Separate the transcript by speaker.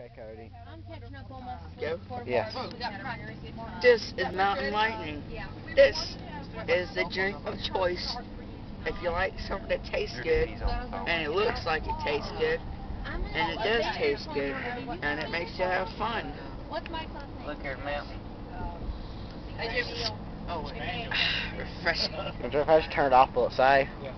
Speaker 1: Okay, Cody.
Speaker 2: I'm catching up on my
Speaker 3: Go?
Speaker 1: Yes.
Speaker 3: This is Mountain Lightning. This is the drink of choice. If you like something that tastes good, and it looks like it tastes good, and it does taste good, and it makes you have fun.
Speaker 2: What's Mike's last name?
Speaker 3: Look here, ma'am. Oh, wait. Refreshing.
Speaker 1: If I just turn it off, will it say?